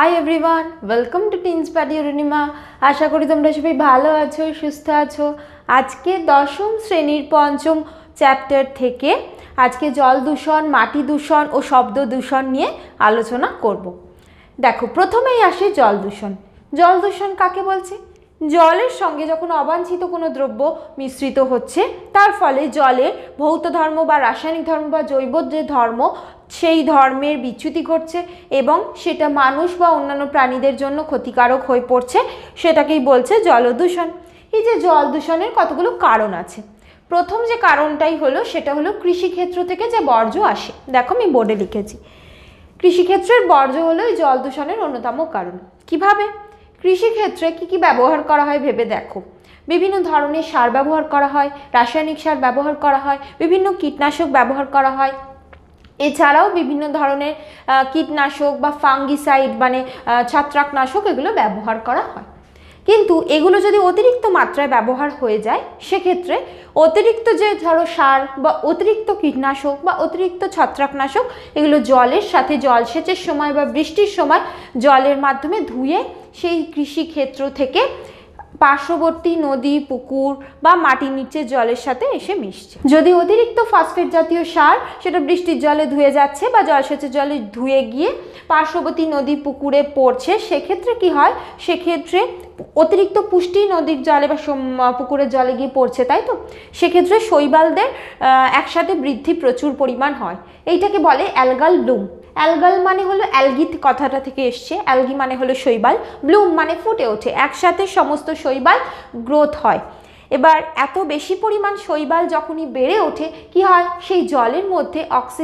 High everyone, welcome to teens paddy Arunima. আশা করি তোমরা সবাই ভালো আছো, সুস্থ আছো। আজকে দশম শ্রেণীর পঞ্চম চ্যাপ্টার থেকে আজকে জল দূষণ, মাটি দূষণ ও শব্দ দূষণ নিয়ে আলোচনা করব। দেখো, প্রথমেই আসে জল দূষণ। জল দূষণ কাকে বলছে? জলের সঙ্গে যখন অবাঞ্ছিত কোনো দ্রব্য মিশ্রিত হচ্ছে, তার ফলে জলের ভৌত ধর্ম বা রাসায়নিক ধর্ম বা জৈব যে ধর্ম, সেই ধর্মের বিচ্যুতি ঘটছে এবং সেটা মানুষ বা অন্যান্য প্রাণীদের জন্য ক্ষতিকারক হয়ে পড়ছে, সেটাকেই বলছে জল দূষণ। এই যে জল দূষণের কতগুলো কারণ আছে। প্রথম যে কারণটাই হলো সেটা হলো কৃষিক্ষেত্র থেকে যে বর্জ্য আসে। দেখো, আমি বোর্ডে লিখেছি, কৃষিক্ষেত্রের বর্জ্য হলো এই জল দূষণের অন্যতম কারণ। কিভাবে? কৃষিক্ষেত্রে কি ব্যবহার করা হয় ভেবে দেখো। বিভিন্ন ধরনের সার ব্যবহার করা হয়, রাসায়নিক সার ব্যবহার করা হয়, বিভিন্ন কীটনাশক ব্যবহার করা হয়। এছাড়াও বিভিন্ন ধরনের কীটনাশক বা ফাঙ্গিসাইড মানে ছত্রাকনাশক এগুলো ব্যবহার করা হয়। কিন্তু এগুলো যদি অতিরিক্ত মাত্রায় ব্যবহার হয়ে যায়, সেক্ষেত্রে অতিরিক্ত যে ধরো সার বা অতিরিক্ত কীটনাশক বা অতিরিক্ত ছত্রাকনাশক এগুলো জলের সাথে জলসেচের সময় বা বৃষ্টির সময় জলের মাধ্যমে ধুয়ে সেই কৃষিক্ষেত্র থেকে পার্শ্ববর্তী নদী, পুকুর বা মাটির নিচের জলের সাথে এসে মিশছে। যদি অতিরিক্ত ফসফেট জাতীয় সার সেটা বৃষ্টির জলে ধুয়ে যাচ্ছে বা জলসেচের জলে ধুয়ে গিয়ে পার্শ্ববর্তী নদী, পুকুরে পড়ছে, সেক্ষেত্রে কি হয়? সেক্ষেত্রে অতিরিক্ত পুষ্টি নদীর জলে বা পুকুরের জলে গিয়ে পড়ছে, তাই তো? সেক্ষেত্রে শৈবালদের একসাথে বৃদ্ধি প্রচুর পরিমাণ হয়। এইটাকে বলে অ্যালগাল ব্লুম। অ্যালগাল মানে হলো অ্যালগি কথাটা থেকে এসছে, অ্যালগি মানে হলো শৈবাল, ব্লুম মানে ফুটে ওঠে, একসাথে সমস্ত শৈবাল গ্রোথ হয়। এবার এত বেশি পরিমাণ শৈবাল যখনই বেড়ে ওঠে, কি হয়? সেই জলের মধ্যে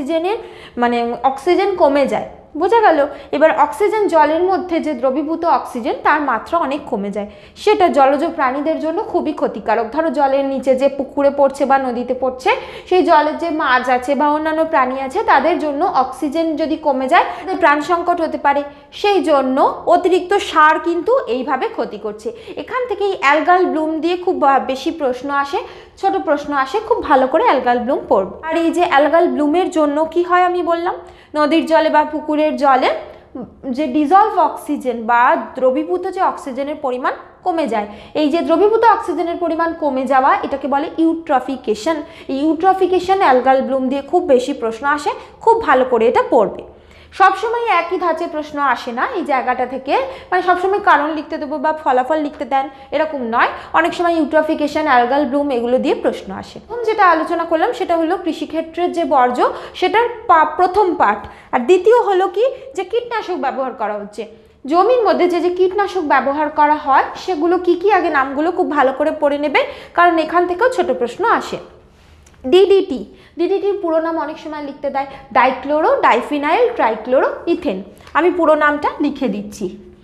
অক্সিজেন কমে যায়। বোঝা গেল? এবার অক্সিজেন, জলের মধ্যে যে দ্রবীভূত অক্সিজেন তার মাত্রা অনেক কমে যায়, সেটা জলজ প্রাণীদের জন্য খুবই ক্ষতিকারক। ধরো জলের নিচে যে পুকুরে পড়ছে বা নদীতে পড়ছে, সেই জলের যে মাছ আছে বা অন্যান্য প্রাণী আছে, তাদের জন্য অক্সিজেন যদি কমে যায় প্রাণ সংকট হতে পারে। সেই জন্য অতিরিক্ত সার কিন্তু এইভাবে ক্ষতি করছে। এখান থেকেই অ্যালগাল ব্লুম দিয়ে খুব বেশি প্রশ্ন আসে, ছোট প্রশ্ন আসে, খুব ভালো করে অ্যালগাল ব্লুম পড়বে। আর এই যে অ্যালগাল ব্লুমের জন্য কি হয় আমি বললাম, নদীর জলে বা পুকুরের জলে যে ডিজলভ অক্সিজেন বা দ্রবীভূত যে অক্সিজেনের পরিমাণ কমে যায়। এই যে দ্রবীভূত অক্সিজেনের পরিমাণ কমে যাওয়া, এটাকে বলে ইউট্রফিকেশন। এই ইউট্রফিকেশন অ্যালগাল ব্লুম দিয়ে খুব বেশি প্রশ্ন আসে, খুব ভালো করে এটা পড়বে। সবসময় একই ধাঁচে প্রশ্ন আসে না এই জায়গাটা থেকে, মানে সবসময় কারণ লিখতে দেবো বা ফলাফল লিখতে দেন এরকম নয়। অনেক সময় ইউট্রফিকেশন, অ্যালগাল ব্লুম এগুলো দিয়ে প্রশ্ন আসে। এখন যেটা আলোচনা করলাম সেটা হলো কৃষিক্ষেত্রের যে বর্জ্য, সেটার প্রথম পার্ট। আর দ্বিতীয় হলো কি, যে কীটনাশক ব্যবহার করা হচ্ছে জমির মধ্যে, যে কীটনাশক ব্যবহার করা হয় সেগুলো কি কি, আগে নামগুলো খুব ভালো করে পড়ে নেবে, কারণ এখান থেকেও ছোট প্রশ্ন আসে। ডিডিটি, ডিডিটির পুরো নাম অনেক সময় লিখতে দেয় ডাইক্লোরো ডাইফিনাইল ট্রাইক্লোরো ইথেন। আমি পুরো নামটা লিখে দিচ্ছি,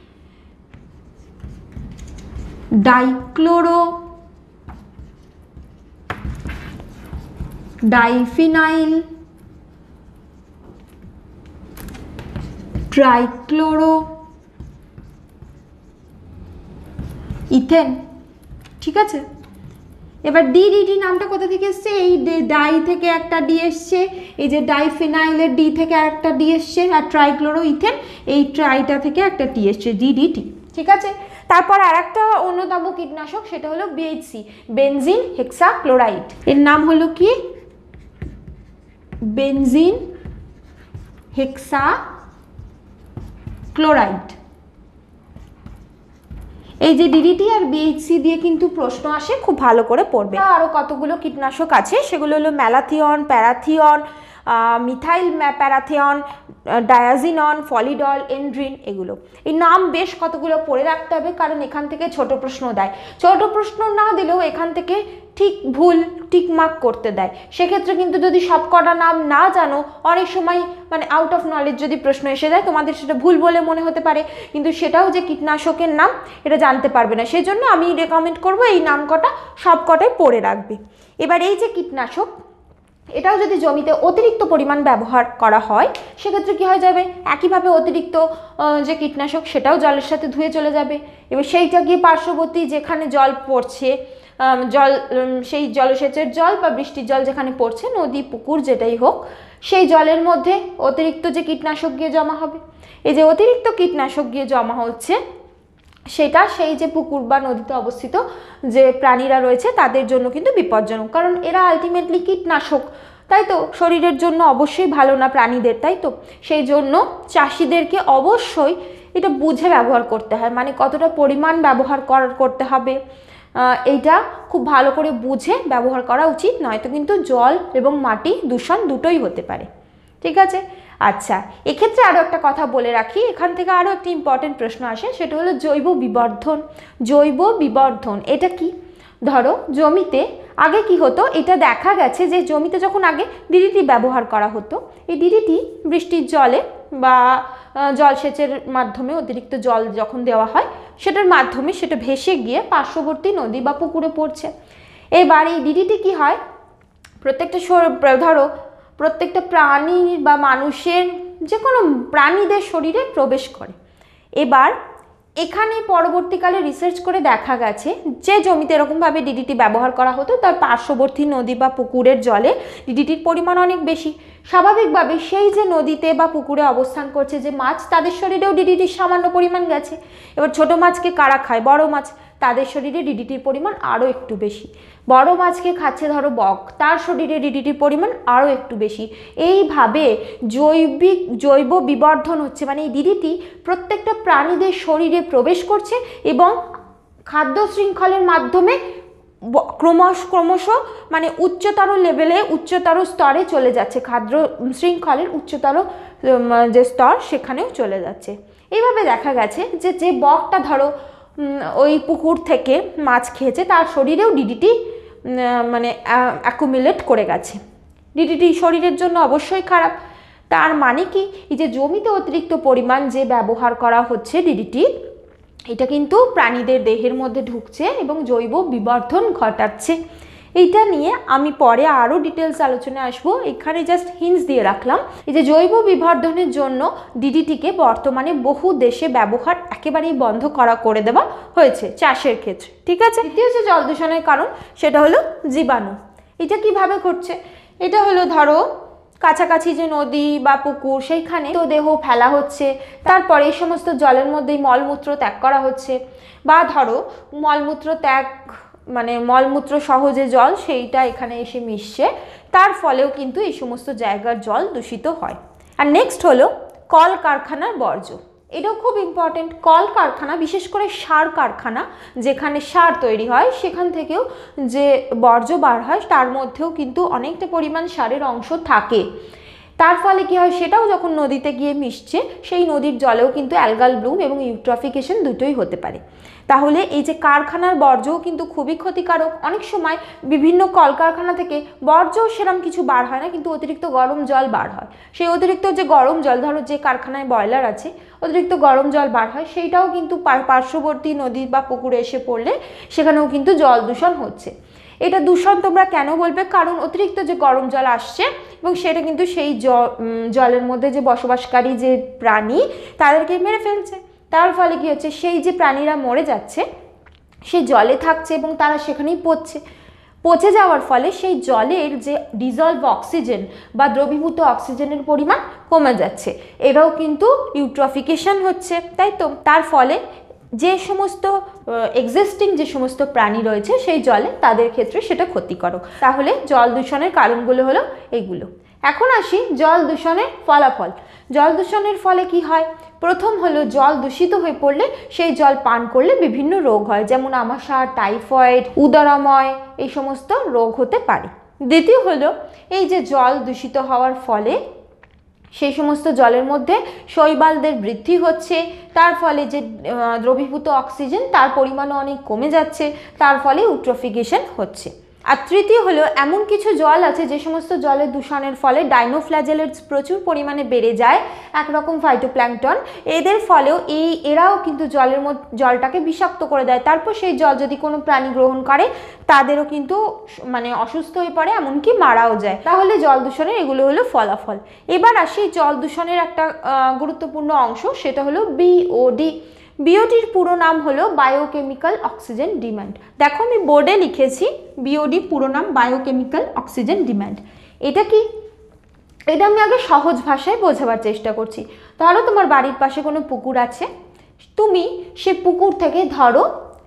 ডাইক্লোরো ডাইফিনাইল ট্রাইক্লোরো ইথেন। ঠিক আছে? এবার ডিডিটি নামটা কোথা থেকে এসছে? এই ডাই থেকে একটা ডি এসছে, এই যে ডাইফিনাইলের ডি থেকে একটা ডি এসছে, আর ট্রাইক্লোরো ইথেন এই ট্রাইটা থেকে একটা টি এসছে, ডিডিটি। ঠিক আছে? তারপর আর একটা অন্যতম কীটনাশক, সেটা হলো বিএইচসি, বেনজিন হেক্সাক্লোরাইড। এর নাম হলো কি? Benzene hexachloride. এই যে ডিডিটি আর বিএইচসি দিয়ে কিন্তু প্রশ্ন আসে, খুব ভালো করে পড়বে। আরও কতগুলো কীটনাশক আছে, সেগুলো হলো malathion, parathion, methyl parathion, diazinon, folidol, endrin, এগুলো। এই নাম বেশ কতগুলো পড়ে রাখতে হবে, কারণ এখান থেকে ছোট প্রশ্ন দেয়। ছোট প্রশ্ন না দিলেও এখান থেকে ঠিক ভুল টিক মার্ক করতে দেয়। সেক্ষেত্রে কিন্তু যদি সব কটা নাম না জানো, অনেক সময় আউট অফ নলেজ যদি প্রশ্ন এসে যায়, তোমাদের সেটা ভুল বলে মনে হতে পারে, কিন্তু সেটাও যে কীটনাশকের নাম এটা জানতে পারবে না। সেই জন্য আমি রেকমেন্ড করবো এই নাম কটা সব কটাই পড়ে রাখবে। এবার এই যে কীটনাশক, এটাও যদি জমিতে অতিরিক্ত পরিমাণ ব্যবহার করা হয়, সেক্ষেত্রে কী হয়ে যাবে? একইভাবে অতিরিক্ত যে কীটনাশক সেটাও জলের সাথে ধুয়ে চলে যাবে। এবার সেইটা গিয়ে পার্শ্ববর্তী যেখানে জল পড়ছে জল সেই জলসেচের জল বা বৃষ্টির জল যেখানে পড়ছে, নদী পুকুর যেটাই হোক, সেই জলের মধ্যে অতিরিক্ত যে কীটনাশক গিয়ে জমা হবে, এই যে অতিরিক্ত কীটনাশক গিয়ে জমা হচ্ছে সেটা সেই যে পুকুর বা নদীতে অবস্থিত যে প্রাণীরা রয়েছে তাদের জন্য কিন্তু বিপজ্জনক, কারণ এরা আলটিমেটলি কীটনাশক, তাই তো, শরীরের জন্য অবশ্যই ভালো না প্রাণীদের, তাই তো। সেই জন্য চাষিদেরকে অবশ্যই এটা বুঝে ব্যবহার করতে হয়, মানে কতটা পরিমাণ ব্যবহার করতে হবে এইটা খুব ভালো করে বুঝে ব্যবহার করা উচিত, নয়তো কিন্তু জল এবং মাটি দূষণ দুটোই হতে পারে, ঠিক আছে। আচ্ছা, এক্ষেত্রে আরও একটা কথা বলে রাখি, এখান থেকে আরও একটি ইম্পর্টেন্ট প্রশ্ন আসে, সেটা হলো জৈব বিবর্ধন। জৈব বিবর্ধন এটা কি? ধরো জমিতে আগে কি হতো, এটা দেখা গেছে যে জমিতে যখন আগে ডিডিটি ব্যবহার করা হতো, এই ডিডিটি বৃষ্টির জলে বা জলসেচের মাধ্যমে অতিরিক্ত জল যখন দেওয়া হয় সেটার মাধ্যমে সেটা ভেসে গিয়ে পার্শ্ববর্তী নদী বা পুকুরে পড়ছে। এবার এই ডিডিটি কি হয়, প্রত্যেকটা প্রাণী বা মানুষের, যে কোনো প্রাণীদের শরীরে প্রবেশ করে। এবার এখানে পরবর্তীকালে রিসার্চ করে দেখা গেছে যে জমিতে এরকমভাবে ডিডিটি ব্যবহার করা হতো তার পার্শ্ববর্তী নদী বা পুকুরের জলে ডিডিটির পরিমাণ অনেক বেশি। স্বাভাবিকভাবে সেই যে নদীতে বা পুকুরে অবস্থান করছে যে মাছ, তাদের শরীরেও ডিডিটির সামান্য পরিমাণ গেছে। এবার ছোট মাছকে কারা খায়? বড় মাছ, তাদের শরীরে ডিডিটির পরিমাণ আরও একটু বেশি। বড় মাছকে খাচ্ছে ধরো বক, তার শরীরে ডিডিটির পরিমাণ আরও একটু বেশি। এইভাবে জৈব বিবর্ধন হচ্ছে, মানে এই ডিডিটি প্রত্যেকটা প্রাণীদের শরীরে প্রবেশ করছে এবং খাদ্য শৃঙ্খলের মাধ্যমে ক্রমশ মানে উচ্চতর লেভেলে, উচ্চতর স্তরে চলে যাচ্ছে, খাদ্য শৃঙ্খলের উচ্চতর যে স্তর সেখানেও চলে যাচ্ছে। এইভাবে দেখা গেছে যে বকটা ধরো ওই পুকুর থেকে মাছ খেয়েছে, তার শরীরেও ডিডিটি মানে অ্যাকুমুলেট করে গেছে। ডিডিটি শরীরের জন্য অবশ্যই খারাপ। তার মানে কি, এই যে জমিতে অতিরিক্ত পরিমাণ যে ব্যবহার করা হচ্ছে ডিডিটি, এটা কিন্তু প্রাণীদের দেহের মধ্যে ঢুকছে এবং জৈব বিবর্ধন ঘটাচ্ছে। এইটা নিয়ে আমি পরে আরও ডিটেলস আলোচনায় আসবো, এখানে জাস্ট হিন্টস দিয়ে রাখলাম। এই যে জৈব বিবর্ধনের জন্য ডিডিটিকে বর্তমানে বহু দেশে ব্যবহার একেবারেই বন্ধ করে দেওয়া হয়েছে চাষের ক্ষেত্রে, ঠিক আছে। দ্বিতীয় যে জল দূষণের কারণ সেটা হলো জীবাণু। এটা কিভাবে ঘটছে? এটা হলো ধরো কাছাকাছি যে নদী বা পুকুর, সেইখানে তো দেহ ফেলা হচ্ছে, তারপরে এই সমস্ত জলের মধ্যেই মলমূত্র ত্যাগ করা হচ্ছে, বা ধরো মলমূত্র ত্যাগ মানে মলমূত্র সহ যে জল সেইটা এখানে এসে মিশছে, তার ফলেও কিন্তু এই সমস্ত জায়গার জল দূষিত হয়। আর নেক্সট হলো কল কারখানার বর্জ্য। এটাও খুব ইম্পর্টেন্ট। কল কারখানা, বিশেষ করে সার কারখানা, যেখানে সার তৈরি হয়, সেখান থেকেও যে বর্জ্য বার হয় তার মধ্যেও কিন্তু অনেকটা পরিমাণ সারের অংশ থাকে। তার ফলে কি হয়, সেটাও যখন নদীতে গিয়ে মিশছে, সেই নদীর জলেও কিন্তু অ্যালগাল ব্লুম এবং ইউট্রফিকেশন দুটোই হতে পারে। তাহলে এই যে কারখানার বর্জ্যও কিন্তু খুবই ক্ষতিকারক। অনেক সময় বিভিন্ন কলকারখানা থেকে বর্জ্যও সেরকম কিছু বার হয় না, কিন্তু অতিরিক্ত গরম জল বার হয়। সেই অতিরিক্ত যে গরম জল, ধরো যে কারখানায় বয়লার আছে, অতিরিক্ত গরম জল বার হয়, সেইটাও কিন্তু পার্শ্ববর্তী নদী বা পুকুরে এসে পড়লে সেখানেও কিন্তু জল দূষণ হচ্ছে। এটা দূষণ তোমরা কেন বলবে? কারণ অতিরিক্ত যে গরম জল আসছে এবং সেটা কিন্তু সেই জলের মধ্যে যে বসবাসকারী যে প্রাণী তাদেরকে মেরে ফেলছে। তার ফলে কি হচ্ছে, সেই যে প্রাণীরা মরে যাচ্ছে সেই জলে থাকছে এবং তারা সেখানেই পচে যাওয়ার ফলে সেই জলের যে ডিজলভ অক্সিজেন বা দ্রবীভূত অক্সিজেনের পরিমাণ কমে যাচ্ছে। এরাও কিন্তু ইউট্রফিকেশন হচ্ছে, তাই তো। তার ফলে যে সমস্ত এক্সিস্টিং যে সমস্ত প্রাণী রয়েছে সেই জলে, তাদের ক্ষেত্রে সেটা ক্ষতিকারক। তাহলে জল দূষণের কারণগুলো হলো এইগুলো। এখন আসি জল দূষণের ফলাফল। জল দূষণের ফলে কি হয়? প্রথম হলো, জল দূষিত হয়ে পড়লে সেই জল পান করলে বিভিন্ন রোগ হয়, যেমন আমাশা, টাইফয়েড, উদরাময়, এই সমস্ত রোগ হতে পারে। দ্বিতীয় হলো, এই যে জল দূষিত হওয়ার ফলে সেই সমস্ত জলের মধ্যে শৈবালদের বৃদ্ধি হচ্ছে, তার ফলে যে দ্রবীভূত অক্সিজেন তার পরিমাণও অনেক কমে যাচ্ছে, তার ফলে ইউট্রফিকেশন হচ্ছে। আর তৃতীয় হলো, এমন কিছু জল আছে যে সমস্ত জলের দূষণের ফলে ডাইনোফ্ল্যাজেলেটস প্রচুর পরিমাণে বেড়ে যায়, একরকম ফাইটোপ্ল্যাঙ্কটন, এদের ফলেও এরাও কিন্তু জলটাকে বিষাক্ত করে দেয়। তারপর সেই জল যদি কোনো প্রাণী গ্রহণ করে তাদেরও কিন্তু মানে অসুস্থ হয়ে পড়ে, এমনকি মারাও যায়। তাহলে জল দূষণের এগুলো হলো ফলাফল। এবার আসি জল দূষণের একটা গুরুত্বপূর্ণ অংশ, সেটা হলো BOD, বিওডির পুরো নাম হলো বায়োকেমিক্যাল অক্সিজেন ডিমান্ড। দেখো আমি বোর্ডে লিখেছি বিওডি পুরো নাম বায়োকেমিক্যাল অক্সিজেন ডিমান্ড। এটা কি, এটা আমি আগে সহজ ভাষায় বোঝাবার চেষ্টা করছি। ধরো তোমার বাড়ির পাশে কোনো পুকুর আছে, তুমি সে পুকুর থেকে ধরো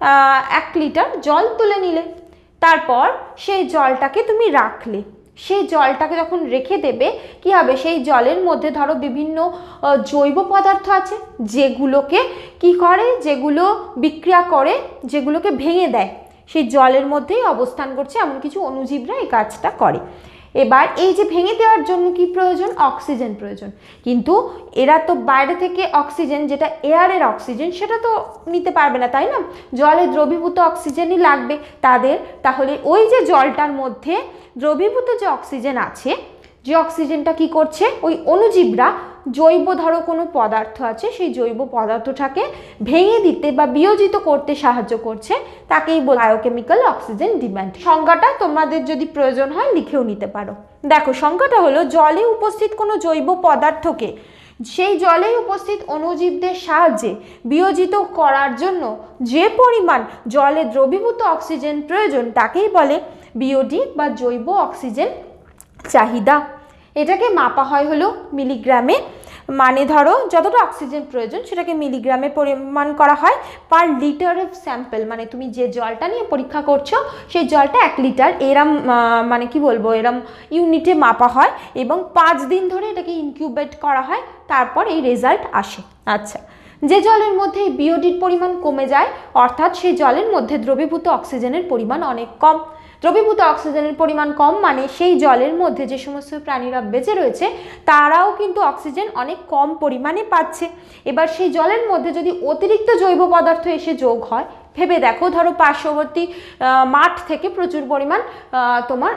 1 লিটার জল তুলে নিলে, তারপর সেই জলটাকে তুমি রাখলে। সেই জলটাকে যখন রেখে দেবে কি হবে, সেই জলের মধ্যে ধরো বিভিন্ন জৈব পদার্থ আছে যেগুলোকে কি করে, যেগুলো বিক্রিয়া করে, যেগুলোকে ভেঙে দেয়, সেই জলের মধ্যেই অবস্থান করছে এমন কিছু অণুজীবরা এই কাজটা করে। এবার এই যে ভেঙে দেওয়ার জন্য কি প্রয়োজন, অক্সিজেন প্রয়োজন। কিন্তু এরা তো বাইরে থেকে অক্সিজেন, যেটা এয়ারের অক্সিজেন, সেটা তো নিতে পারবে না, তাই না? জলে দ্রবীভূত অক্সিজেনই লাগবে তাদের। তাহলে ওই যে জলটার মধ্যে দ্রবীভূত যে অক্সিজেন আছে, যে অক্সিজেনটা কি করছে, ওই অণুজীবরা জৈব ধরো কোনো পদার্থ আছে, সেই জৈব পদার্থটাকে ভেঙে দিতে বা বিয়োজিত করতে সাহায্য করছে, তাকেই বলে বায়োকেমিক্যাল অক্সিজেন ডিমান্ড। সংজ্ঞাটা তোমাদের যদি প্রয়োজন হয় লিখেও নিতে পারো। দেখো সংজ্ঞাটা হলো, জলে উপস্থিত কোনো জৈব পদার্থকে সেই জলেই উপস্থিত অণুজীবদের সাহায্যে বিয়োজিত করার জন্য যে পরিমাণ জলে দ্রবীভূত অক্সিজেন প্রয়োজন তাকেই বলে বিওডি বা জৈব অক্সিজেন চাহিদা। এটাকে মাপা হয় হলো মিলিগ্রামে, মানে ধরো যতটা অক্সিজেন প্রয়োজন সেটাকে মিলিগ্রামে পরিমাণ করা হয় পার লিটার অফ স্যাম্পল। মানে তুমি যে জলটা নিয়ে পরীক্ষা করছো সেই জলটা 1 লিটার, এরম মানে কি বলবো, এরম ইউনিটে মাপা হয় এবং 5 দিন ধরে এটাকে ইনকিউবেট করা হয়, তারপর এই রেজাল্ট আসে। আচ্ছা, যে জলের মধ্যে বিওডির পরিমাণ কমে যায়, অর্থাৎ সেই জলের মধ্যে দ্রবীভূত অক্সিজেনের পরিমাণ অনেক কম। দ্রবীভূত অক্সিজেনের পরিমাণ কম মানে সেই জলের মধ্যে যে সমস্ত প্রাণীরা বেঁচে রয়েছে তারাও কিন্তু অক্সিজেন অনেক কম পরিমাণে পাচ্ছে। এবার সেই জলের মধ্যে যদি অতিরিক্ত জৈব পদার্থ এসে যোগ হয়, ভেবে দেখো, ধরো পার্শ্ববর্তী মাঠ থেকে প্রচুর পরিমাণ তোমার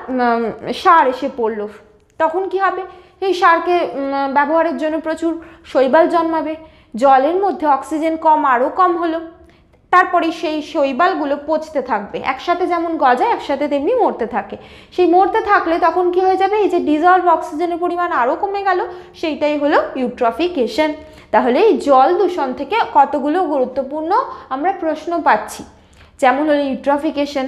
সার এসে পড়লো, তখন কি হবে, সেই সারকে ব্যবহারের জন্য প্রচুর শৈবাল জন্মাবে। জলের মধ্যে অক্সিজেন কম, আরও কম হলো, তারপরে সেই শৈবালগুলো পচতে থাকবে, একসাথে যেমন গজায় একসাথে তেমনি মরতে থাকে। সেই মরতে থাকলে তখন কি হয়ে যাবে, এই যে ডিজলভ অক্সিজেনের পরিমাণ আরও কমে গেল, সেইটাই হলো ইউট্রফিকেশন। তাহলে এই জল দূষণ থেকে কতগুলো গুরুত্বপূর্ণ আমরা প্রশ্ন পাচ্ছি, যেমন হলো ইউট্রফিকেশন,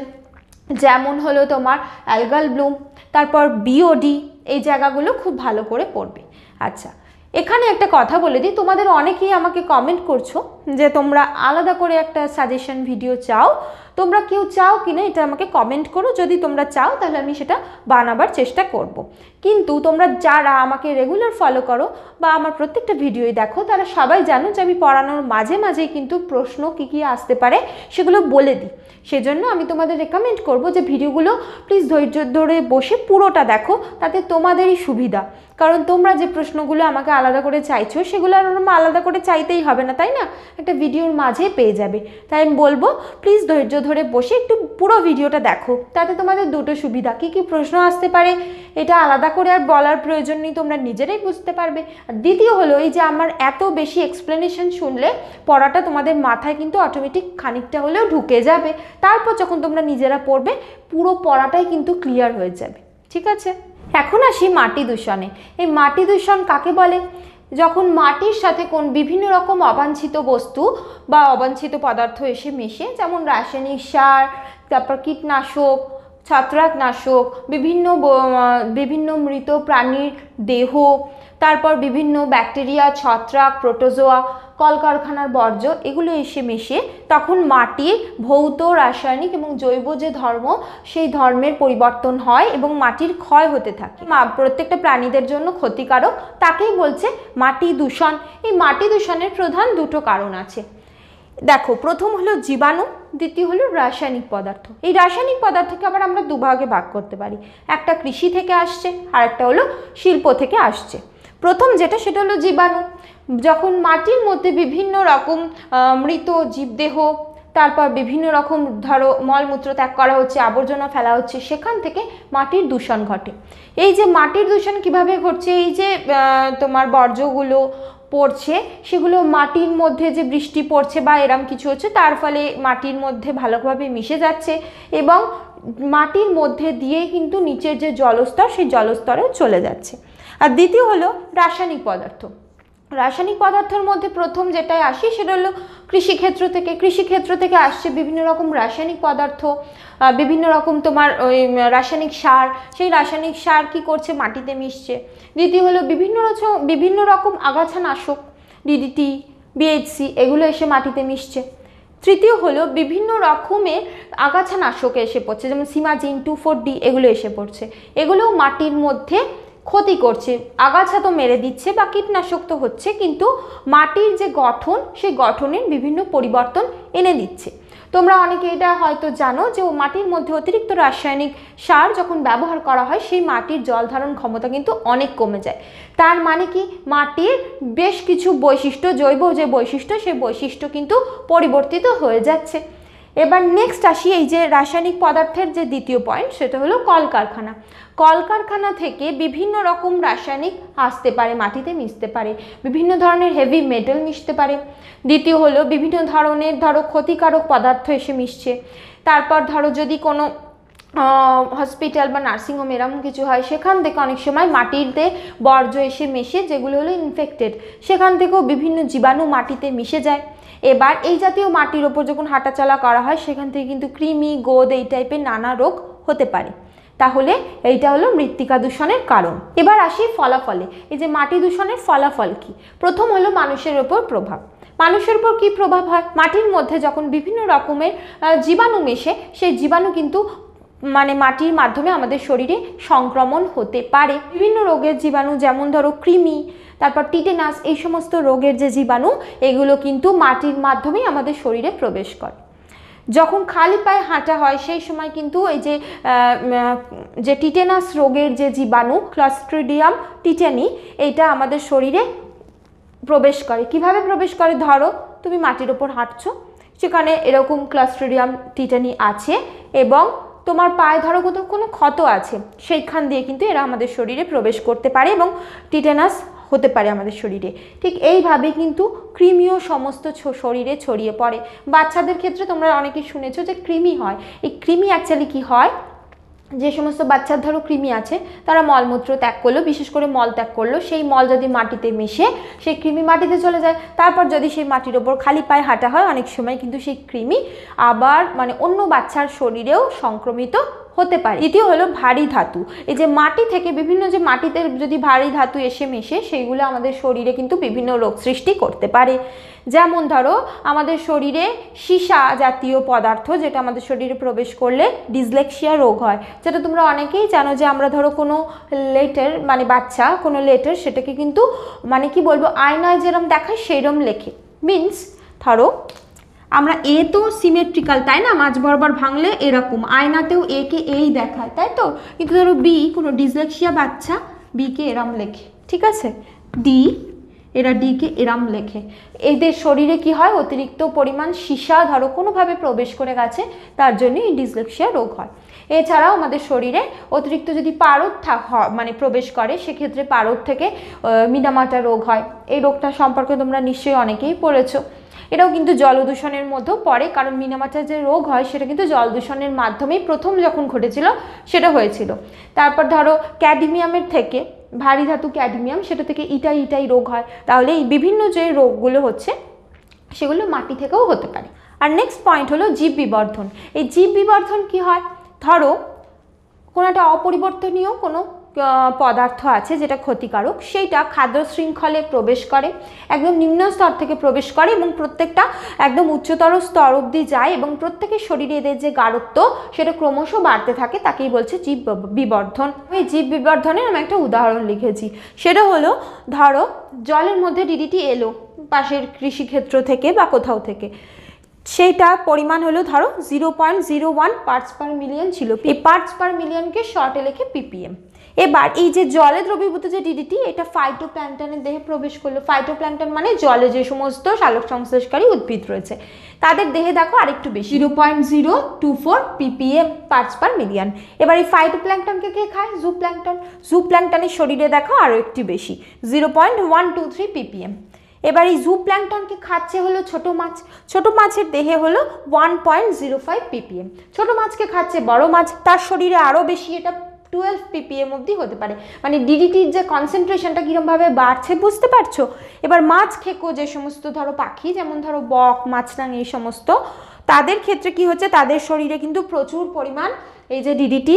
যেমন হলো তোমার অ্যালগাল ব্লুম, তারপর বিওডি, এই জায়গাগুলো খুব ভালো করে পড়বে। আচ্ছা, এখানে একটা কথা বলে দিই, তোমাদের অনেকেই আমাকে কমেন্ট করছো যে তোমরা আলাদা করে একটা সাজেশন ভিডিও চাও। তোমরা কেউ চাও কিনা এটা আমাকে কমেন্ট করো, যদি তোমরা চাও তাহলে আমি সেটা বানাবার চেষ্টা করব। কিন্তু তোমরা যারা আমাকে রেগুলার ফলো করো বা আমার প্রত্যেকটা ভিডিওই দেখো, তারা সবাই জানো যে আমি পড়ানোর মাঝে মাঝেই কিন্তু প্রশ্ন কী আসতে পারে সেগুলো বলে দিই। সেজন্য আমি তোমাদের রেকমেন্ড করব যে ভিডিওগুলো প্লিজ ধৈর্য ধরে বসে পুরোটা দেখো, তাতে তোমাদেরই সুবিধা। কারণ তোমরা যে প্রশ্নগুলো আমাকে আলাদা করে চাইছো সেগুলো আর আলাদা করে চাইতেই হবে না, তাই না? একটা ভিডিওর মাঝে পেয়ে যাবে। তাই আমি বলবো প্লিজ ধৈর্য ধরে বসে একটু পুরো ভিডিওটা দেখো, তাতে তোমাদের দুটো সুবিধা, কী কী প্রশ্ন আসতে পারে এটা আলাদা করে আর বলার প্রয়োজন নেই, তোমরা নিজেরাই বুঝতে পারবে। আর দ্বিতীয় হলো, এই যে আমার এত বেশি এক্সপ্লেনেশন শুনলে পড়াটা তোমাদের মাথায় কিন্তু অটোমেটিক খানিকটা হলেও ঢুকে যাবে। তারপর যখন তোমরা নিজেরা পড়বে পুরো পড়াটাই কিন্তু ক্লিয়ার হয়ে যাবে। ঠিক আছে, এখন আসি মাটি দূষণে। এই মাটি দূষণ কাকে বলে? যখন মাটির সাথে কোন বিভিন্ন রকম অবাঞ্ছিত বস্তু বা অবাঞ্ছিত পদার্থ এসে মেশে, যেমন রাসায়নিক সার, তারপর কীটনাশক, ছত্রাকনাশক, বিভিন্ন মৃত প্রাণীর দেহ, তারপর বিভিন্ন ব্যাকটেরিয়া, ছত্রাক, প্রোটোজোয়া, কলকারখানার বর্জ্য, এগুলো এসে মেশে তখন মাটির ভৌত, রাসায়নিক এবং জৈব যে ধর্ম, সেই ধর্মের পরিবর্তন হয় এবং মাটির ক্ষয় হতে থাকে, প্রত্যেকটা প্রাণীদের জন্য ক্ষতিকারক। তাকেই বলছে মাটি দূষণ। এই মাটি দূষণের প্রধান দুটো কারণ আছে। দেখো, প্রথম হলো জীবাণু, দ্বিতীয় হলো রাসায়নিক পদার্থ। এই রাসায়নিক পদার্থকে আবার আমরা দুভাগে ভাগ করতে পারি, একটা কৃষি থেকে আসছে আর একটা হলো শিল্প থেকে আসছে। প্রথম যেটা, সেটা হলো জীবাণু। যখন মাটির মধ্যে বিভিন্ন রকম মৃত জীবদেহ, তারপর বিভিন্ন রকম ধরো মলমূত্র ত্যাগ করা হচ্ছে, আবর্জনা ফেলা হচ্ছে, সেখান থেকে মাটির দূষণ ঘটে। এই যে মাটির দূষণ কিভাবে ঘটছে, এই যে তোমার বর্জ্যগুলো পড়ছে সেগুলো মাটির মধ্যে যে বৃষ্টি পড়ছে বা এরম কিছু হচ্ছে, তার ফলে মাটির মধ্যে ভালোভাবে মিশে যাচ্ছে এবং মাটির মধ্যে দিয়ে কিন্তু নিচের যে জলস্তর সেই জলস্তরে চলে যাচ্ছে। আর দ্বিতীয় হলো রাসায়নিক পদার্থ। রাসায়নিক পদার্থের মধ্যে প্রথম যেটাই আসে সেটা হলো কৃষিক্ষেত্র থেকে আসছে বিভিন্ন রকম রাসায়নিক পদার্থ, বিভিন্ন রকম তোমার ওই রাসায়নিক সার, সেই রাসায়নিক সার কি করছে, মাটিতে মিশছে। দ্বিতীয় হলো বিভিন্ন রকম আগাছানাশক, ডিডিটি, বিএইচসি, এগুলো এসে মাটিতে মিশছে। তৃতীয় হলো বিভিন্ন রকমের আগাছানাশক এসে পড়ছে, যেমন সিমাজিন, 2,4-D, এগুলো এসে পড়ছে। এগুলোও মাটির মধ্যে ক্ষতি করছে, আগাছা তো মেরে দিচ্ছে বা কীটনাশক তো হচ্ছে, কিন্তু মাটির যে গঠন সেই গঠনের বিভিন্ন পরিবর্তন এনে দিচ্ছে। তোমরা অনেকে এটা হয়তো জানো যে মাটির মধ্যে অতিরিক্ত রাসায়নিক সার যখন ব্যবহার করা হয় সেই মাটির জল ধারণ ক্ষমতা কিন্তু অনেক কমে যায়। তার মানে কি, মাটির বেশ কিছু বৈশিষ্ট্য, জৈব যে বৈশিষ্ট্য, সেই বৈশিষ্ট্য কিন্তু পরিবর্তিত হয়ে যাচ্ছে। এবার নেক্সট আসি এই যে রাসায়নিক পদার্থের যে দ্বিতীয় পয়েন্ট, সেটা হলো কলকারখানা। কলকারখানা থেকে বিভিন্ন রকম রাসায়নিক আসতে পারে, মাটিতে মিশতে পারে, বিভিন্ন ধরনের হেভি মেটাল মিশতে পারে। দ্বিতীয় হলো বিভিন্ন ধরনের ক্ষতিকারক পদার্থ এসে মিশছে। তারপর যদি কোনো হসপিটাল বা নার্সিংহোম এরকম কিছু হয়, সেখান থেকে অনেক সময় মাটিতে বর্জ্য এসে মেশে, যেগুলো হলো ইনফেক্টেড, সেখান থেকেও বিভিন্ন জীবাণু মাটিতে মিশে যায়। এবার এই জাতীয় মাটির ওপর যখন হাঁটাচলা করা হয়, সেখান থেকে কিন্তু কৃমি, গোদ, এই টাইপের নানা রোগ হতে পারে। তাহলে এইটা হলো মৃত্তিকা দূষণের কারণ। এবার আসি ফলাফলে। এই যে মাটি দূষণের ফলাফল কি? প্রথম হলো মানুষের ওপর প্রভাব। মানুষের উপর কি প্রভাব হয়? মাটির মধ্যে যখন বিভিন্ন রকমের জীবাণু মেশে, সেই জীবাণু কিন্তু মাটির মাধ্যমে আমাদের শরীরে সংক্রমণ হতে পারে। বিভিন্ন রোগের জীবাণু, যেমন কৃমি, তারপর টিটেনাস, এই সমস্ত রোগের যে জীবাণু, এগুলো কিন্তু মাটির মাধ্যমেই আমাদের শরীরে প্রবেশ করে। যখন খালি পায়ে হাঁটা হয়, সেই সময় কিন্তু এই যে টিটেনাস রোগের যে জীবাণু, ক্লস্ট্রিডিয়াম টিটেনি, এইটা আমাদের শরীরে প্রবেশ করে। কিভাবে প্রবেশ করে? তুমি মাটির ওপর হাঁটছো, সেখানে এরকম ক্লস্ট্রিডিয়াম টিটেনি আছে, এবং তোমার পায়ে কোথাও কোনো ক্ষত আছে, সেইখান দিয়ে কিন্তু এরা আমাদের শরীরে প্রবেশ করতে পারে এবং টিটেনাস হতে পারে আমাদের শরীরে। ঠিক এইভাবে কিন্তু কৃমিও সমস্ত শরীরে ছড়িয়ে পড়ে। বাচ্চাদের ক্ষেত্রে তোমরা অনেকেই শুনেছো যে কৃমি হয়। এই কৃমি অ্যাকচুয়ালি কি হয়, যে সমস্ত বাচ্চার কৃমি আছে, তারা মলমূত্র ত্যাগ করলো, বিশেষ করে মল ত্যাগ করলো, সেই মল যদি মাটিতে মিশে, সেই কৃমি মাটিতে চলে যায়। তারপর যদি সেই মাটির ওপর খালি পায়ে হাঁটা হয়, অনেক সময় কিন্তু সেই কৃমি আবার অন্য বাচ্চার শরীরেও সংক্রমিত হতে পারে। দ্বিতীয় হলো ভারী ধাতু। এই যে মাটি থেকে বিভিন্ন যে মাটিতে যদি ভারী ধাতু এসে মেশে, সেইগুলো আমাদের শরীরে কিন্তু বিভিন্ন রোগ সৃষ্টি করতে পারে। যেমন আমাদের শরীরে সীসা জাতীয় পদার্থ, যেটা আমাদের শরীরে প্রবেশ করলে ডিসলেক্সিয়া রোগ হয়, যেটা তোমরা অনেকেই জানো যে আমরা কোনো লেটার বাচ্চা কোনো লেটার, সেটাকে কিন্তু কি বলবো, আয়নায় যেরকম দেখায় সেইরকম লেখে। মিনস আমরা এ তো সিমেট্রিক্যাল, তাই না, মাঝ বরাবর ভাঙলে এরকম, আয়নাতেও এ কে এই দেখায়, তাই তো, কিন্তু বি, কোনো ডিসলেক্সিয়া বাচ্চা বি কে এরম লেখে, ঠিক আছে, ডি, এরা ডি কে এরম লেখে। এদের শরীরে কি হয়, অতিরিক্ত পরিমাণ সীসা কোনোভাবে প্রবেশ করে গেছে, তার জন্য এই ডিসলেক্সিয়া রোগ হয়। এছাড়াও আমাদের শরীরে অতিরিক্ত যদি পারদ প্রবেশ করে, সেক্ষেত্রে পারদ থেকে মিনামাটা রোগ হয়। এই রোগটা সম্পর্কে তোমরা নিশ্চয়ই অনেকেই পড়েছো। এটাও কিন্তু জলদূষণের মধ্যেও পড়ে, কারণ মিনামাটার যে রোগ হয় সেটা কিন্তু জল দূষণের মাধ্যমেই প্রথম যখন ঘটেছিল সেটা হয়েছিল। তারপর ক্যাডমিয়ামের থেকে, ভারী ধাতু ক্যাডমিয়াম, সেটা থেকে ইটাই রোগ হয়। তাহলে এই বিভিন্ন যে রোগগুলো হচ্ছে, সেগুলো মাটি থেকেও হতে পারে। আর নেক্সট পয়েন্ট হলো জীব বিবর্ধন। এই জীব বিবর্ধন কি হয়, কোনো একটা অপরিবর্তনীয় কোনো পদার্থ আছে যেটা ক্ষতিকারক, সেইটা খাদ্য শৃঙ্খলে প্রবেশ করে, একদম নিম্ন স্তর থেকে প্রবেশ করে এবং প্রত্যেকটা একদম উচ্চতর স্তর অবধি যায়, এবং প্রত্যেকের শরীরে এদের যে গাঢ়ত্ব সেটা ক্রমশ বাড়তে থাকে, তাকেই বলছে জীব বিবর্ধন। এই জীব বিবর্ধনের আমি একটা উদাহরণ লিখেছি, সেটা হলো জলের মধ্যে ডিডিটি এলো পাশের কৃষিক্ষেত্র থেকে বা কোথাও থেকে, সেইটা পরিমাণ হলো 0.01 পার্টস পার মিলিয়ন ছিল। এই পার্টস পার মিলিয়নকে শর্টে লেখে ppm। এবার এই যে জলে দ্রবীভূত যে ডিডিটি, এটা ফাইটোপ্ল্যাঙ্কটনের দেহে প্রবেশ করলো। ফাইটোপ্ল্যাঙ্কটন মানে জলে যে সমস্ত সালোক সংশ্লেষকারী উদ্ভিদ রয়েছে, তাদের দেহে আরেকটু বেশি, 0.024 ppm পার্টস পার মিলিয়ন। এবার এই ফাইটোপ্ল্যাঙ্কটনকে কে খায়? জুপ্ল্যাঙ্কটন। জুপ্ল্যাঙ্কটনের শরীরে আরও একটু বেশি, 0.123 ppm। এবার এই জুপ্ল্যাঙ্কটনকে খাচ্ছে হলো ছোট মাছ। ছোট মাছের দেহে হলো 1.05 ppm। ছোট মাছকে খাচ্ছে বড় মাছ, তার শরীরে আরও বেশি, এটা 12 ppm অবধি হতে পারে। মানে ডিডিটির যে কনসেন্ট্রেশনটা কীরকমভাবে বাড়ছে বুঝতে পারছো। এবার মাছ খেকো যে সমস্ত ধরো পাখি, যেমন ধরো বক, মাছরাঙা, এই সমস্ত, তাদের ক্ষেত্রে কি হচ্ছে, তাদের শরীরে কিন্তু প্রচুর পরিমাণ এই যে ডিডিটি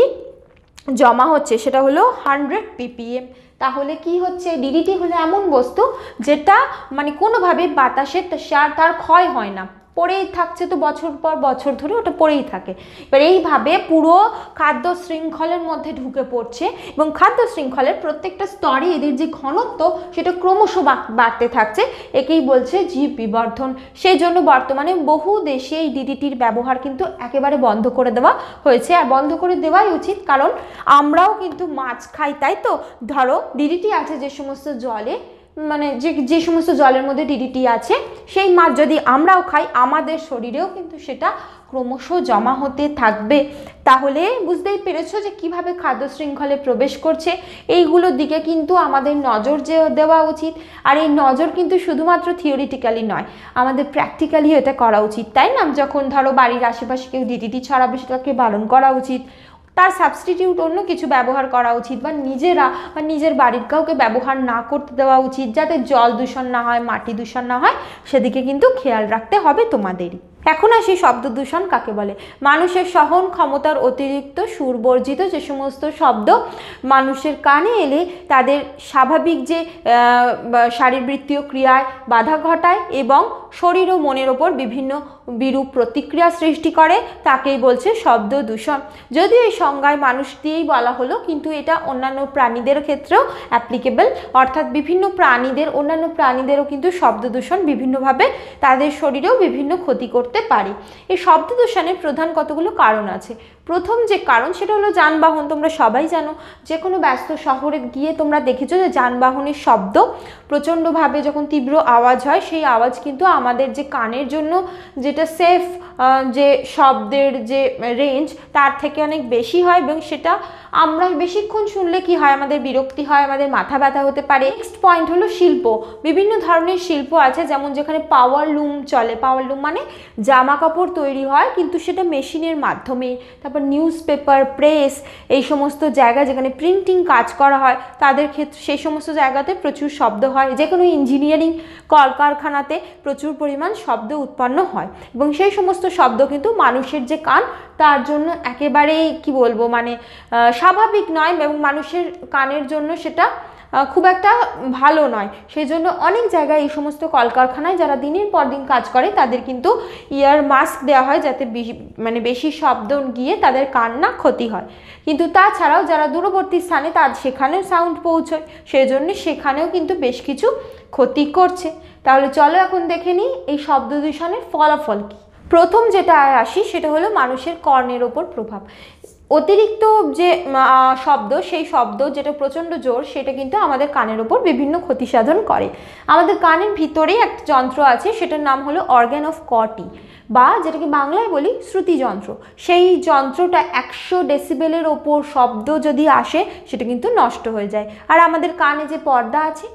জমা হচ্ছে, সেটা হলো 100 ppm। তাহলে কি হচ্ছে, ডিডিটি হলো এমন বস্তু যেটা মানে কোনোভাবে বাতাসে তার ক্ষয় হয় না, পড়েই থাকছে, তো বছর পর বছর ধরে ওটা পড়েই থাকে। এবার এইভাবে পুরো খাদ্য শৃঙ্খলের মধ্যে ঢুকে পড়ছে এবং খাদ্য শৃঙ্খলের প্রত্যেকটা স্তরে এদের যে ঘনত্ব সেটা ক্রমশ বাড়তে থাকছে, একেই বলছে জীব বিবর্ধন। সেই জন্য বর্তমানে বহু দেশে এই ডিডিটির ব্যবহার কিন্তু একেবারে বন্ধ করে দেওয়া হয়েছে, আর বন্ধ করে দেওয়াই উচিত, কারণ আমরাও কিন্তু মাছ খাই, তাই তো। ধরো ডিডিটি আছে যে সমস্ত জলে, মানে যে সমস্ত জলের মধ্যে ডিডিটি আছে, সেই মাছ যদি আমরাও খাই, আমাদের শরীরেও কিন্তু সেটা ক্রমশ জমা হতে থাকবে। তাহলে বুঝতেই পেরেছো যে কিভাবে খাদ্য শৃঙ্খলে প্রবেশ করছে। এইগুলোর দিকে কিন্তু আমাদের নজর দেওয়া উচিত, আর এই নজর কিন্তু শুধুমাত্র থিওরিটিক্যালি নয়, আমাদের প্র্যাকটিক্যালি এটা করা উচিত, তাই না। যখন ধরো বাড়ির আশেপাশে কেউ ডিডিটি ছড়াবে, সেটাকে বারণ করা উচিত, তার সাবস্টিটিউট অন্য কিছু ব্যবহার করা উচিত, বা নিজেরা বা নিজের বাড়ির কাউকে ব্যবহার না করতে দেওয়া উচিত, যাতে জল দূষণ না হয়, মাটি দূষণ না হয়, সেদিকে কিন্তু খেয়াল রাখতে হবে তোমাদেরই। এখন আসি শব্দ দূষণ কাকে বলে। মানুষের সহন ক্ষমতার অতিরিক্ত সুরবর্জিত যে সমস্ত শব্দ মানুষের কানে এলে তাদের স্বাভাবিক যে শারীরবৃত্তীয় ক্রিয়ায় বাধা ঘটায় এবং শরীর ও মনের ওপর বিভিন্ন বিরূপ প্রতিক্রিয়া সৃষ্টি করে, তাকেই বলছে শব্দ দূষণ। যদিও এই সংজ্ঞায় মানুষ দিয়েই বলা হলো, কিন্তু এটা অন্যান্য প্রাণীদের ক্ষেত্রেও অ্যাপ্লিকেবল, অর্থাৎ বিভিন্ন প্রাণীদের, অন্যান্য প্রাণীদেরও কিন্তু শব্দ দূষণ বিভিন্নভাবে তাদের শরীরেও বিভিন্ন ক্ষতি করতে পারে। এই শব্দ দূষণের প্রধান কতগুলো কারণ আছে। প্রথম যে কারণ সেটা হলো যানবাহন। তোমরা সবাই জানো, যে কোনো ব্যস্ত শহরে গিয়ে তোমরা দেখেছো যে যানবাহনের শব্দ প্রচণ্ডভাবে যখন তীব্র আওয়াজ হয়, সেই আওয়াজ কিন্তু আমাদের যে কানের জন্য যেটা সেফ যে শব্দের যে রেঞ্জ, তার থেকে অনেক বেশি হয়, এবং সেটা আমরা বেশিক্ষণ শুনলে কি হয়, আমাদের বিরক্তি হয়, আমাদের মাথা ব্যথা হতে পারে। নেক্সট পয়েন্ট হলো শিল্প। বিভিন্ন ধরনের শিল্প আছে, যেমন যেখানে পাওয়ার লুম চলে, পাওয়ার লুম মানে জামা কাপড় তৈরি হয় কিন্তু সেটা মেশিনের মাধ্যমে। তারপর নিউজ পেপার, প্রেস, এই সমস্ত জায়গা যেখানে প্রিন্টিং কাজ করা হয়, তাদের ক্ষেত্রে সেই সমস্ত জায়গাতে প্রচুর শব্দ হয়। যে কোনো ইঞ্জিনিয়ারিং কলকারখানাতে প্রচুর পরিমাণ শব্দ উৎপন্ন হয়, এবং সেই সমস্ত শব্দ কিন্তু মানুষের যে কান, তার জন্য একেবারেই কি বলবো, মানে স্বাভাবিক নয়, এবং মানুষের কানের জন্য সেটা খুব একটা ভালো নয়। সেই জন্য অনেক জায়গায় এই সমস্ত কলকারখানায় যারা দিনের পর দিন কাজ করে, তাদের কিন্তু ইয়ার মাস্ক দেওয়া হয়, যাতে মানে বেশি শব্দ গিয়ে তাদের কান না ক্ষতি হয়। কিন্তু তাছাড়াও যারা দূরবর্তী স্থানে, সেখানেও সাউন্ড পৌঁছয়, সেই জন্য সেখানেও কিন্তু বেশ কিছু ক্ষতি করছে। তাহলে চলো এখন দেখে নিই এই শব্দ দূষণের ফলাফল কী। প্রথম যেটা আসি সেটা হলো মানুষের কর্ণের ওপর প্রভাব। অতিরিক্ত যে শব্দ, সেই শব্দ যেটা প্রচণ্ড জোর, সেটা কিন্তু আমাদের কানের ওপর বিভিন্ন ক্ষতি সাধন করে। আমাদের কানের ভিতরেই একটা যন্ত্র আছে, সেটার নাম হলো অর্গান অফ কটি, বা যেটাকে বাংলায় বলি শ্রুতি যন্ত্র। সেই যন্ত্রটা 100 ডেসিবেলের ওপর শব্দ যদি আসে, সেটা কিন্তু নষ্ট হয়ে যায়। আর আমাদের কানে যে পর্দা আছে,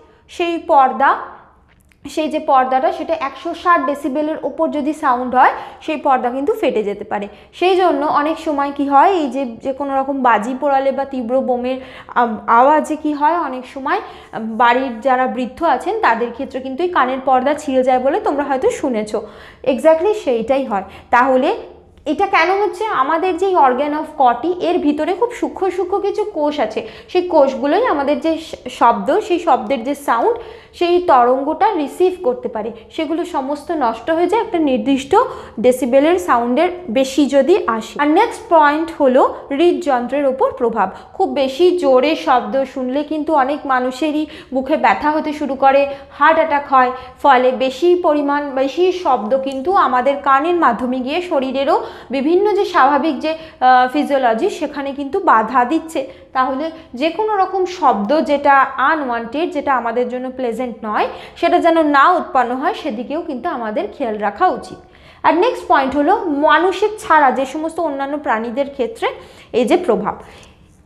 সেই যে পর্দাটা, সেটা 160 ডেসিবেলের ওপর যদি সাউন্ড হয়, সেই পর্দা কিন্তু ফেটে যেতে পারে। সেই জন্য অনেক সময় কি হয়, এই যে কোনো রকম বাজি পোড়ালে বা তীব্র বোমের আওয়াজে কি হয়, অনেক সময় বাড়ির যারা বৃদ্ধ আছেন তাদের ক্ষেত্রে কিন্তু এই কানের পর্দা ছিঁড়ে যায় বলে তোমরা হয়তো শুনেছো। এক্স্যাক্টলি সেইটাই হয়। তাহলে এটা কেন হচ্ছে, আমাদের যে অর্গান অফ কটি, এর ভিতরে খুব সূক্ষ্ম সূক্ষ্ম কিছু কোষ আছে, সেই কোষগুলোই আমাদের যে শব্দ, সেই শব্দের যে সাউন্ড, সেই তরঙ্গটা রিসিভ করতে পারে, সেগুলো সমস্ত নষ্ট হয়ে যায় একটা নির্দিষ্ট ডেসিবেলের সাউন্ডের বেশি যদি আসে। আর নেক্সট পয়েন্ট হলো হৃদযন্ত্রের ওপর প্রভাব। খুব বেশি জোরে শব্দ শুনলে কিন্তু অনেক মানুষেরই বুকে ব্যথা হতে শুরু করে, হার্ট অ্যাটাক হয়। ফলে বেশি শব্দ কিন্তু আমাদের কানের মাধ্যমে গিয়ে শরীরেরও বিভিন্ন যে স্বাভাবিক যে ফিজিওলজি, সেখানে কিন্তু বাধা দিচ্ছে। তাহলে যে কোনো রকম শব্দ যেটা আনওয়ান্টেড, যেটা আমাদের জন্য প্লেজেন্ট নয়, সেটা যেন না উৎপন্ন হয়, সেদিকেও কিন্তু আমাদের খেয়াল রাখা উচিত। আর নেক্সট পয়েন্ট হলো মানুষের ছাড়া যে সমস্ত অন্যান্য প্রাণীদের ক্ষেত্রে এই যে প্রভাব।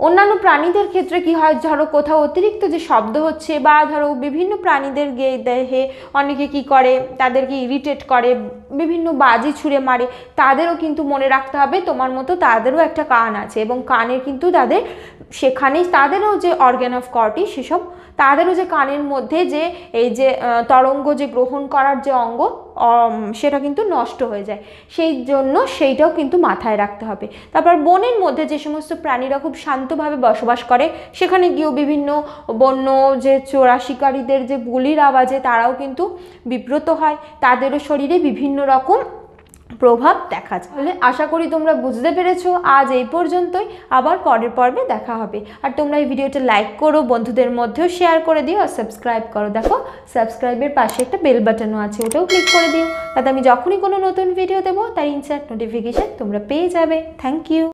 অন্যান্য প্রাণীদের ক্ষেত্রে কি হয়, ধরো কোথাও অতিরিক্ত যে শব্দ হচ্ছে বা ধরো বিভিন্ন প্রাণীদের দেহে অনেকে কি করে, তাদেরকে ইরিটেট করে, বিভিন্ন বাজি ছুঁড়ে মারে, তাদেরও কিন্তু মনে রাখতে হবে তোমার মতো তাদেরও একটা কান আছে এবং কানের কিন্তু তাদের সেখানেই তাদেরও যে অর্গ্যান অফ কর্টি সেসব তাদেরও যে কানের মধ্যে যে এই যে তরঙ্গ যে গ্রহণ করার যে অঙ্গ সেটা কিন্তু নষ্ট হয়ে যায়, সেই জন্য সেইটাও কিন্তু মাথায় রাখতে হবে। তারপর বনের মধ্যে যে সমস্ত প্রাণীরা খুব শান্তভাবে বসবাস করে সেখানে গিয়েও বিভিন্ন বন্য যে চোরা শিকারীদের যে গুলির আওয়াজে তারাও কিন্তু বিব্রত হয়, তাদেরও শরীরে বিভিন্ন রকম প্রভাব দেখা যায়। তাহলে আশা করি তোমরা বুঝতে পেরেছো। আজ এই পর্যন্তই, আবার পরের পর্বে দেখা হবে। আর তোমরা এই ভিডিওটা লাইক করো, বন্ধুদের মধ্যেও শেয়ার করে দিও আর সাবস্ক্রাইব করো। দেখো সাবস্ক্রাইবের পাশে একটা বেল বাটনও আছে, ওটাও ক্লিক করে দিও, তাতে আমি যখনই কোনো নতুন ভিডিও দেবো তার ইনস্ট্যান্ট নোটিফিকেশান তোমরা পেয়ে যাবে। Thank you.